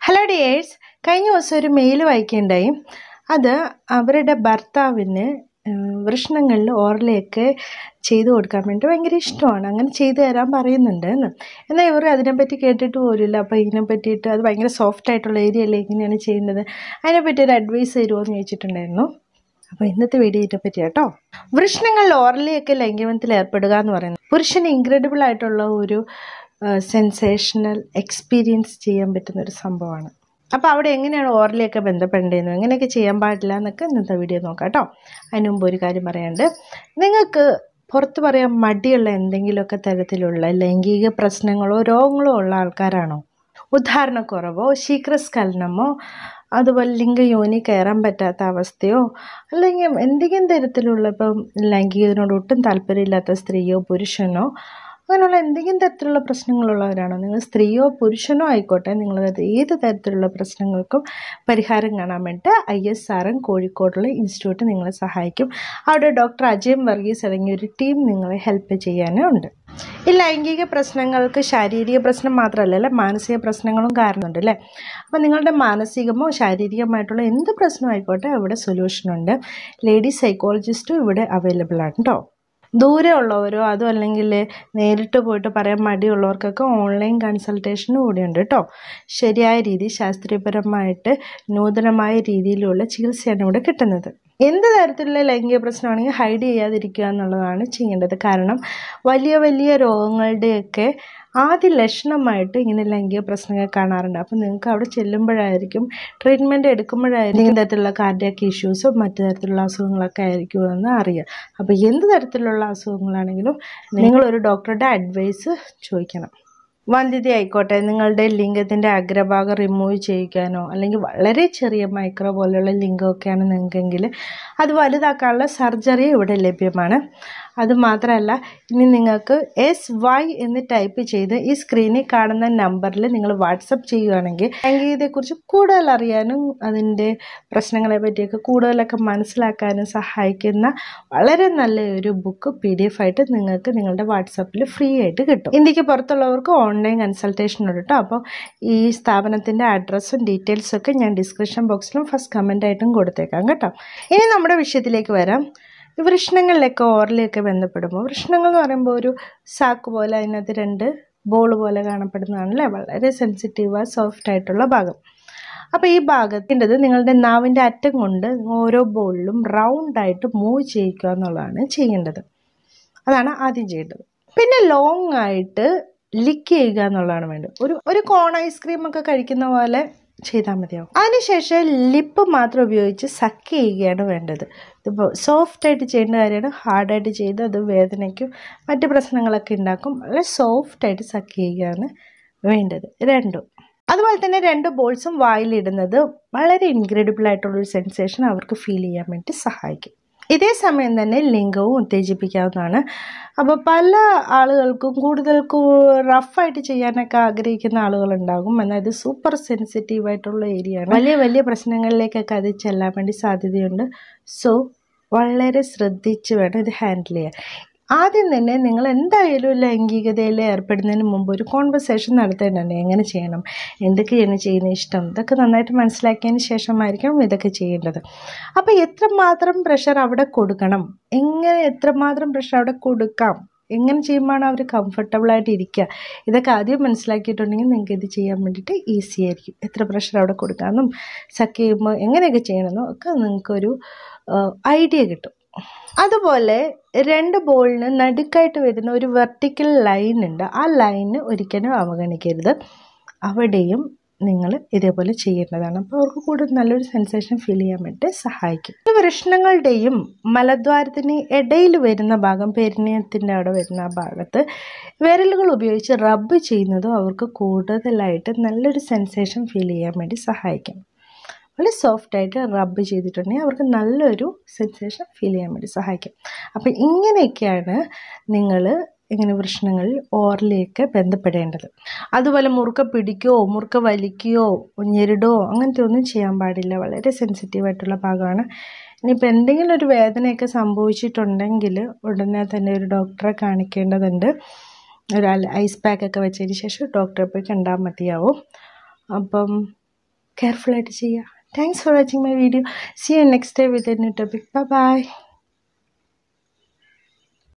Hello dears, കഴിഞ്ഞ ദിവസം ഒരു മെയിൽ വായിക്കുകയുണ്ടായി. അത് അവരുടെ ഭർത്താവിന് വൃഷ്ണങ്ങളിൽ ഓറലൊക്കെ ചെയ്തു കൊടുക്കാൻ വേണ്ടി ഭയങ്കര ഇഷ്ടമാണ്. അങ്ങനെ ചെയ്തു തരാൻ പറയുന്നുണ്ട് എന്ന്. എന്നാൽ ഇവർ അതിനെപ്പറ്റി കേട്ടിട്ട് പോലുമില്ല. അപ്പോൾ ഇതിനെ പറ്റിയിട്ട് അത് ഭയങ്കര സോഫ്റ്റ് ആയിട്ടുള്ള ഏരിയ അല്ലേ, എങ്ങനെയാണ് ചെയ്യുന്നത്, അതിനെപ്പറ്റി ഒരു അഡ്വൈസ് തരുമോ എന്ന് ചോദിച്ചിട്ടുണ്ടായിരുന്നു. അപ്പോൾ ഇന്നത്തെ വീഡിയോ ഇതിനെപ്പറ്റി കേട്ടോ. വൃഷ്ണങ്ങളിൽ ഓറലൊക്കെ ലൈംഗികബന്ധത്തിൽ ഏർപ്പെടുക എന്ന് പറയുന്നത് പുരുഷന് ഇൻക്രെഡിബിൾ ആയിട്ടുള്ള ഒരു സെൻസേഷണൽ എക്സ്പീരിയൻസ് ചെയ്യാൻ പറ്റുന്ന ഒരു സംഭവമാണ്. അപ്പോൾ അവിടെ എങ്ങനെയാണ് ഓറലൊക്കെ ബന്ധപ്പെടേണ്ടതെന്നും എങ്ങനെയൊക്കെ ചെയ്യാൻ പാടില്ല എന്നൊക്കെ ഇന്നത്തെ വീഡിയോ നോക്കാം കേട്ടോ. അതിന് മുമ്പ് ഒരു കാര്യം പറയാനുണ്ട്. നിങ്ങൾക്ക് പുറത്ത് പറയാൻ മടിയുള്ള എന്തെങ്കിലുമൊക്കെ തരത്തിലുള്ള ലൈംഗിക പ്രശ്നങ്ങളോ രോഗങ്ങളോ ഉള്ള ആൾക്കാരാണോ? ഉദാഹരണക്കുറവോ ശീഘ്രസ്ഖലനമോ അതുപോലെ ലിംഗയോനി കയറാൻ പറ്റാത്ത അവസ്ഥയോ അല്ലെങ്കിൽ എന്തെങ്കിലും തരത്തിലുള്ള ഇപ്പം ലൈംഗികതയോട് ഒട്ടും താല്പര്യമില്ലാത്ത സ്ത്രീയോ പുരുഷനോ അങ്ങനെയുള്ള എന്തെങ്കിലും തരത്തിലുള്ള പ്രശ്നങ്ങളുള്ളവരാണോ? നിങ്ങൾ സ്ത്രീയോ പുരുഷനോ ആയിക്കോട്ടെ, നിങ്ങളത് ഏത് തരത്തിലുള്ള പ്രശ്നങ്ങൾക്കും പരിഹാരം കാണാൻ വേണ്ടി ISRM കോഴിക്കോടുള്ള ഇൻസ്റ്റിറ്റ്യൂട്ട് നിങ്ങളെ സഹായിക്കും. അവിടെ ഡോക്ടർ അജയ് വർഗീസ് അടങ്ങിയ ഒരു ടീം നിങ്ങളെ ഹെൽപ്പ് ചെയ്യാനും ഉണ്ട്. ഈ ലൈംഗിക പ്രശ്നങ്ങൾക്ക് ശാരീരിക പ്രശ്നം മാത്രമല്ല, മാനസിക പ്രശ്നങ്ങളും കാരണമുണ്ട് അല്ലേ. അപ്പം നിങ്ങളുടെ മാനസികമോ ശാരീരികമായിട്ടുള്ള എന്ത് പ്രശ്നമായിക്കോട്ടെ അവിടെ സൊല്യൂഷനുണ്ട്. ലേഡി സൈക്കോളജിസ്റ്റും ഇവിടെ അവൈലബിൾ ആണ് കേട്ടോ. ദൂരെ ഉള്ളവരോ അതും അല്ലെങ്കിൽ നേരിട്ട് പോയിട്ട് പറയാൻ മടിയുള്ളവർക്കൊക്കെ ഓൺലൈൻ കൺസൾട്ടേഷനും കൂടിയുണ്ട് കേട്ടോ. ശരിയായ രീതി, ശാസ്ത്രീയപരമായിട്ട് നൂതനമായ രീതിയിലുള്ള ചികിത്സയാണ് ഇവിടെ കിട്ടുന്നത്. എന്ത് തരത്തിലുള്ള ലൈംഗിക പ്രശ്നമാണെങ്കിൽ ഹൈഡ് ചെയ്യാതിരിക്കുക എന്നുള്ളതാണ് ചെയ്യേണ്ടത്. കാരണം വലിയ വലിയ രോഗങ്ങളുടെയൊക്കെ ആദ്യ ലക്ഷണമായിട്ട് ഇങ്ങനെ ലൈംഗിക പ്രശ്നങ്ങൾ കാണാറുണ്ട്. അപ്പോൾ നിങ്ങൾക്ക് അവിടെ ചെല്ലുമ്പോഴായിരിക്കും, ട്രീറ്റ്മെൻറ്റ് എടുക്കുമ്പോഴായിരിക്കും തരത്തിലുള്ള കാർഡിയാക് ഇഷ്യൂസും മറ്റു തരത്തിലുള്ള അസുഖങ്ങളൊക്കെ ആയിരിക്കുമെന്ന് അറിയാം. അപ്പോൾ എന്ത് തരത്തിലുള്ള അസുഖങ്ങളാണെങ്കിലും നിങ്ങളൊരു ഡോക്ടറുടെ അഡ്വൈസ് ചോദിക്കണം. വന്ധ്യത ആയിക്കോട്ടെ, നിങ്ങളുടെ ലിംഗത്തിൻ്റെ അഗ്രഭാഗം റിമൂവ് ചെയ്യിക്കാനോ അല്ലെങ്കിൽ വളരെ ചെറിയ മൈക്രോ പോലെയുള്ള ലിംഗമൊക്കെയാണ് നിങ്ങൾക്കെങ്കിൽ അത് വലുതാക്കാനുള്ള സർജറി ഇവിടെ ലഭ്യമാണ്. അതുമാത്രമല്ല, ഇനി നിങ്ങൾക്ക് SY എന്ന് ടൈപ്പ് ചെയ്ത് ഈ സ്ക്രീനിൽ കാണുന്ന നമ്പറിൽ നിങ്ങൾ വാട്സപ്പ് ചെയ്യുകയാണെങ്കിൽ ലൈംഗികതയെക്കുറിച്ച് കൂടുതൽ അറിയാനും അതിൻ്റെ പ്രശ്നങ്ങളെ പറ്റിയൊക്കെ കൂടുതലൊക്കെ മനസ്സിലാക്കാനും സഹായിക്കുന്ന വളരെ നല്ലൊരു ബുക്ക് PDF ആയിട്ട് നിങ്ങൾക്ക് നിങ്ങളുടെ വാട്സപ്പിൽ ഫ്രീ ആയിട്ട് കിട്ടും. ഇന്ത്യക്ക് പുറത്തുള്ളവർക്ക് ഓൺലൈൻ കൺസൾട്ടേഷൻ ഉണ്ട് കേട്ടോ. അപ്പോൾ ഈ സ്ഥാപനത്തിൻ്റെ അഡ്രസ്സും ഡീറ്റെയിൽസും ഒക്കെ ഞാൻ ഡിസ്ക്രിപ്ഷൻ ബോക്സിലും ഫസ്റ്റ് കമൻ്റായിട്ടും കൊടുത്തേക്കാം കേട്ടോ. ഇനി നമ്മുടെ വിഷയത്തിലേക്ക് വരാം. ഈ വൃഷ്ണങ്ങളിലൊക്കെ ഓറലൊക്കെ ബന്ധപ്പെടുമ്പോൾ, വൃഷ്ണങ്ങൾ എന്ന് പറയുമ്പോൾ ഒരു സാക്ക് പോലെ അതിനകത്ത് 2 ബോൾ പോലെ കാണപ്പെടുന്നതാണല്ലേ, വളരെ സെൻസിറ്റീവായ സോഫ്റ്റ് ആയിട്ടുള്ള ഭാഗം. അപ്പോൾ ഈ ഭാഗത്തിൻ്റെത് നിങ്ങളുടെ നാവിൻ്റെ അറ്റം കൊണ്ട് ഓരോ ബോളിലും റൗണ്ടായിട്ട് മൂവ് ചെയ്യിക്കുക എന്നുള്ളതാണ് ചെയ്യേണ്ടത്. അതാണ് ആദ്യം ചെയ്യേണ്ടത്. പിന്നെ ലോങ് ആയിട്ട് ലിക്ക് ചെയ്യുക എന്നുള്ളതാണ് വേണ്ടത്. ഒരു കോൺ ഐസ്ക്രീം ഒക്കെ കഴിക്കുന്ന പോലെ ചെയ്താൽ മതിയാവും. അതിനുശേഷം ലിപ്പ് മാത്രം ഉപയോഗിച്ച് സക്ക് ചെയ്യുകയാണ് വേണ്ടത്. ഇതിപ്പോൾ സോഫ്റ്റായിട്ട് ചെയ്യേണ്ട കാര്യമാണ്. ഹാർഡായിട്ട് ചെയ്ത് അത് വേദനയ്ക്കും മറ്റ് പ്രശ്നങ്ങളൊക്കെ ഉണ്ടാക്കും. വളരെ സോഫ്റ്റായിട്ട് സക്ക് ചെയ്യുകയാണ് വേണ്ടത് രണ്ടും. അതുപോലെ തന്നെ 2 ബോൾസും വായിലിടുന്നത് വളരെ ഇൻക്രെഡിബിൾ ആയിട്ടുള്ളൊരു സെൻസേഷൻ അവർക്ക് ഫീൽ ചെയ്യാൻ വേണ്ടി സഹായിക്കും. ഇതേ സമയം തന്നെ ലിംഗവും ഉത്തേജിപ്പിക്കാവുന്നതാണ്. അപ്പോൾ പല ആളുകൾക്കും കൂടുതൽ റഫായിട്ട് ചെയ്യാനൊക്കെ ആഗ്രഹിക്കുന്ന ആളുകളുണ്ടാകും. എന്നാൽ ഇത് സൂപ്പർ സെൻസിറ്റീവായിട്ടുള്ള ഏരിയയാണ്. വലിയ വലിയ പ്രശ്നങ്ങളിലേക്കൊക്കെ അത് ചെല്ലാൻ വേണ്ടി സാധ്യതയുണ്ട്. സോ വളരെ ശ്രദ്ധിച്ച് വേണം ഇത് ഹാൻഡിൽ ചെയ്യാൻ. ആദ്യം തന്നെ നിങ്ങൾ എന്തായാലും ലൈംഗികതയിൽ ഏർപ്പെടുന്നതിന് മുമ്പ് ഒരു കോൺവെർസേഷൻ നടത്തേണ്ടതുണ്ട്. എങ്ങനെ ചെയ്യണം, എന്തൊക്കെയാണ് ചെയ്യുന്ന ഇഷ്ടം, ഇതൊക്കെ നന്നായിട്ട് മനസ്സിലാക്കിയതിന് ശേഷമായിരിക്കണം ഇതൊക്കെ ചെയ്യേണ്ടത്. അപ്പോൾ എത്രമാത്രം പ്രഷർ അവിടെ കൊടുക്കണം, എത്രമാത്രം പ്രഷർ അവിടെ കൊടുക്കാം, എങ്ങനെ ചെയ്യുമ്പോഴാണ് അവർ കംഫർട്ടബിളായിട്ട് ഇരിക്കുക, ഇതൊക്കെ ആദ്യം മനസ്സിലാക്കിയിട്ടുണ്ടെങ്കിൽ നിങ്ങൾക്ക് ഇത് ചെയ്യാൻ വേണ്ടിയിട്ട് ഈസി ആയിരിക്കും. എത്ര പ്രഷർ അവിടെ കൊടുക്കാമെന്നും സക്ക് ചെയ്യുമ്പോൾ എങ്ങനെയൊക്കെ ചെയ്യണമെന്നും ഒക്കെ നിങ്ങൾക്കൊരു ഐഡിയ കിട്ടും. അതുപോലെ 2 ബോളിന് നടുക്കായിട്ട് വരുന്ന ഒരു വെർട്ടിക്കൽ ലൈൻ ഉണ്ട്. ആ ലൈന് ഒരിക്കലും അവഗണിക്കരുത്. അവിടെയും നിങ്ങൾ ഇതേപോലെ ചെയ്യേണ്ടതാണ്. അപ്പോൾ അവർക്ക് കൂടുതൽ നല്ലൊരു സെൻസേഷൻ ഫീൽ ചെയ്യാൻ വേണ്ടി സഹായിക്കും. ഈ വൃഷ്ണങ്ങളുടെയും മലദ്വാരത്തിന് ഇടയിൽ വരുന്ന ഭാഗം, പെരിനിയത്തിൻ്റെ അവിടെ വരുന്ന ആ ഭാഗത്ത് വിരലുകൾ ഉപയോഗിച്ച് റബ്ബ് ചെയ്യുന്നതും അവർക്ക് കൂടുതലായിട്ട് നല്ലൊരു സെൻസേഷൻ ഫീൽ ചെയ്യാൻ വേണ്ടി സഹായിക്കും. വളരെ സോഫ്റ്റായിട്ട് റബ്ബ് ചെയ്തിട്ടുണ്ടെങ്കിൽ അവർക്ക് നല്ലൊരു സെൻസേഷൻ ഫീൽ ചെയ്യാൻ വേണ്ടി സഹായിക്കും. അപ്പം ഇങ്ങനെയൊക്കെയാണ് നിങ്ങൾ ഇങ്ങനെ വൃഷ്ണങ്ങളിൽ ഓറലൊക്കെ ബന്ധപ്പെടേണ്ടത്. അതുപോലെ മുറുക്ക പിടിക്കുകയോ മുറുക്ക വലിക്കുകയോ ഞെരുടോ അങ്ങനത്തെ ഒന്നും ചെയ്യാൻ പാടില്ല. വളരെ സെൻസിറ്റീവായിട്ടുള്ള ഭാഗമാണ്. ഇനിയിപ്പോൾ എന്തെങ്കിലും ഒരു വേദനയൊക്കെ സംഭവിച്ചിട്ടുണ്ടെങ്കിൽ ഉടനെ തന്നെ ഒരു ഡോക്ടറെ കാണിക്കേണ്ടതുണ്ട്. ഒരു ഐസ് പാക്കൊക്കെ വെച്ചതിന് ശേഷം ഡോക്ടറെ പോയി കണ്ടാൽ മതിയാവും. അപ്പം കെയർഫുള്ളായിട്ട് ചെയ്യുക. Thanks for watching my video. See you next day with a new topic. By.